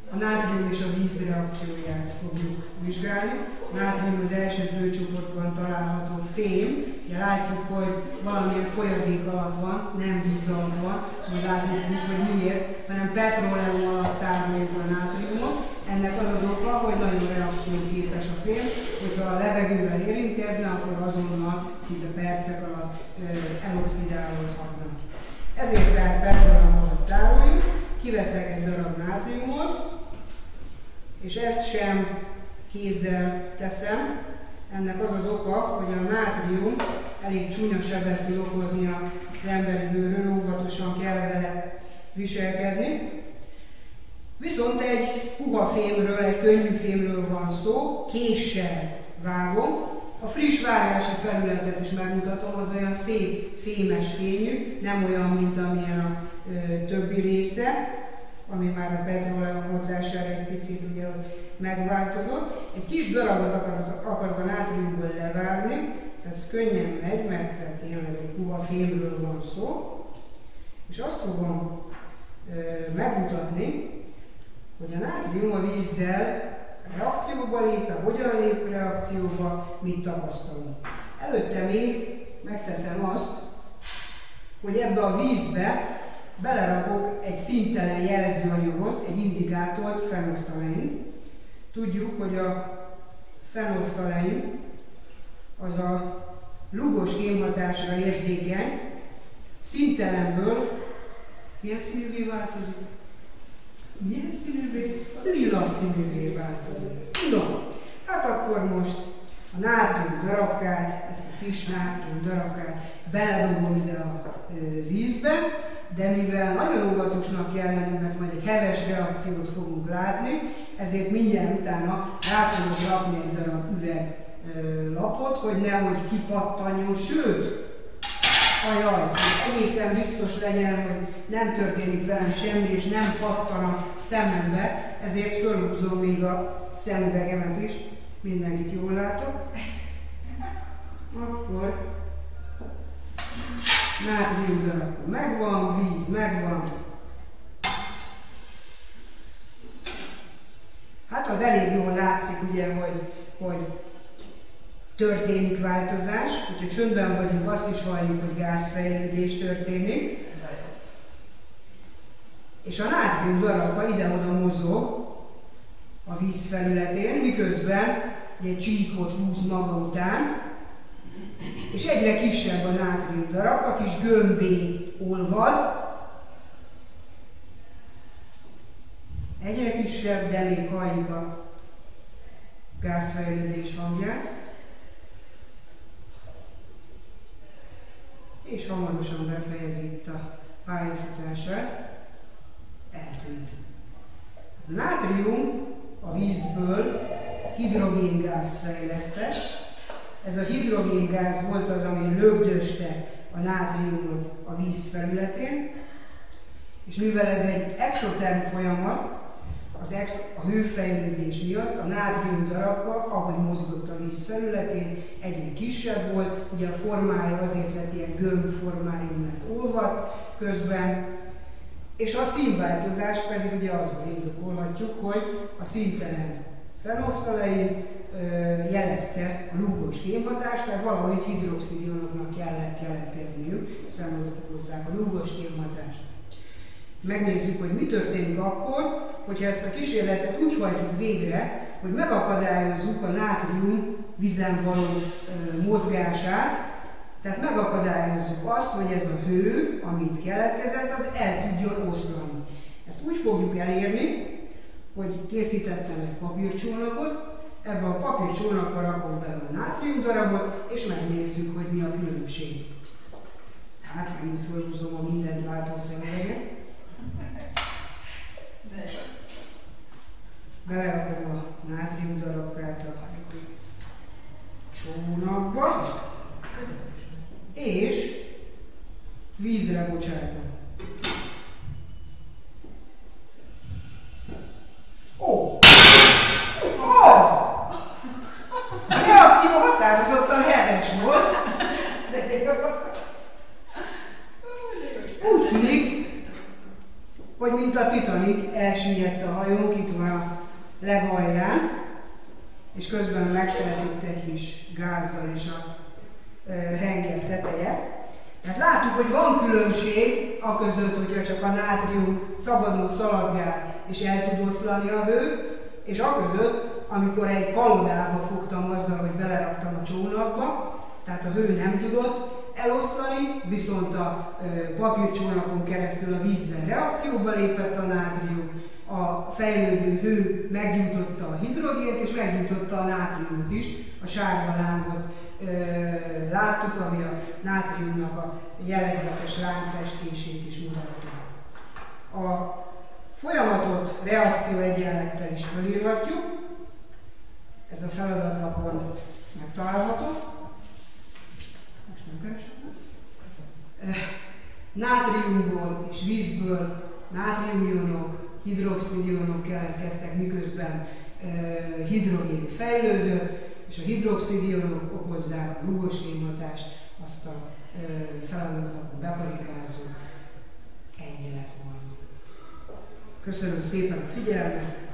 a nátrium és a víz reakcióját fogjuk vizsgálni. A nátrium az első főcsoportban található fém. Ugye látjuk, hogy valamilyen folyadék alatt van, nem víz alatt van, szóval látni fogjuk, hogy miért, hanem petróleum alatt tároljuk a nátriumot. Ennek az az oka, hogy nagyon reakcióképes a fém, hogyha a levegővel érintkezne, akkor azonnal szinte percek alatt eloxidálódhatna. Ezért tehát petróleum alatt tároljuk, kiveszek egy darab nátriumot, és ezt sem kézzel teszem. Ennek az az oka, hogy a nátrium elég csúnya sebet tud okozni az emberi bőrön, óvatosan kell vele viselkedni. Viszont egy puha fémről, egy könnyű fémről van szó, késsel vágom. A friss vágási felületet is megmutatom, az olyan szép fémes fényű, nem olyan, mint amilyen a többi része, ami már a petróleum hatására egy picit ugye megváltozott. Egy kis darabot akarok a nátriumból levágni, tehát ez könnyen megy, mert tehát tényleg egy puha fémről van szó. És azt fogom megmutatni, hogy a nátrium a vízzel reakcióba lép, hogyan lép reakcióba, mit tapasztalunk. Előtte még megteszem azt, hogy ebbe a vízbe belerakok egy színtelen jelzőanyagot, egy indikátort, fenoftaleint. Tudjuk, hogy a fenoftalein az a lúgos kémhatásra érzékeny, színtelenből milyen színűvé változik? Milyen színűvé? Lila színűvé változik. No, hát akkor most a nátrium darabkát, ezt a kis nátrium darabkát beledobom ide a vízbe, de mivel nagyon óvatosnak kell lenni, mert majd egy heves reakciót fogunk látni, ezért mindjárt utána rá fogok rakni egy darab üveglapot, hogy nehogy kipattanjon, sőt, ajaj, egészen biztos legyen, hogy nem történik velem semmi, és nem pattan a szemembe, ezért fölhúzom még a szemüvegemet is, mindenkit jól látok. Akkor nátrium darab megvan, víz megvan. Hát az elég jól látszik ugye, hogy történik változás, hogyha csöndben vagyunk, azt is halljuk, hogy gázfejlődés történik. És a nátrium darabka ide-oda mozog a víz felületén, miközben egy csíkot húz maga után, és egyre kisebb a nátrium darabka, kis gömbé olvad. Egyre kisebb, de még halljuk a gázfejlődés hangját. És hamarosan befejezi itt a pályafutását, eltűnt. A nátrium a vízből hidrogéngázt fejlesztett. Ez a hidrogéngáz volt az, ami lögdöste a nátriumot a víz felületén, és mivel ez egy exoterm folyamat, a hőfejlődés miatt a nátrium darabka, ahogy mozgott a víz felületén, egyre kisebb volt, ugye a formája azért lett ilyen gömb formájú, mert olvadt közben, és a színváltozás pedig ugye azzal indokolhatjuk, hogy a színtelen fenoftalein jelezte a lúgos kémhatást, tehát valahol itt hidroxidionoknak kellett keletkezniük, hiszen azok okozzák a lúgos kémhatást. Megnézzük, hogy mi történik akkor, hogyha ezt a kísérletet úgy hajtjuk végre, hogy megakadályozzuk a nátrium vízen való mozgását, tehát megakadályozzuk azt, hogy ez a hő, amit keletkezett, az el tudjon oszlani. Ezt úgy fogjuk elérni, hogy készítettem egy papírcsónakot, ebbe a papírcsónakba rakom bele a nátrium darabot, és megnézzük, hogy mi a különbség. Hát megint fölhúzom a mindent látó szemüveget. Belerakom a nátrium darabkát a csónakba, és vízre bocsátom. Ó! A reakció határozottan heves volt. Úgy tűnik, hogy mint a Titanic elsüllyed elsüllyedt a hajónk, itt van a legalján, és közben megtelt itt egy kis gázzal is a henger teteje. Tehát láttuk, hogy van különbség a között, hogyha csak a nátrium szabadon szaladgál és el tud oszlani a hő, és a között, amikor egy kalodába fogtam azzal, hogy beleraktam a csónakba, tehát a hő nem tudott eloszlani, viszont a papírcsónakon keresztül a vízzel reakcióba lépett a nátrium, a fejlődő hő meggyújtotta a hidrogént, és meggyújtotta a nátriumot is, a sárga lángot láttuk, ami a nátriumnak a jellegzetes lángfestését is mutatta. A folyamatot reakcióegyenlettel is felírhatjuk, ez a feladatlapon megtalálható. Most nem keresem. Nátriumból és vízből nátriumionok, hidroxidionok keletkeztek, miközben hidrogén fejlődött, és a hidroxidionok okozzák a rúgós kémhatást, azt a feladatlapon bekarikázzuk. Ennyi lett volna. Köszönöm szépen a figyelmet!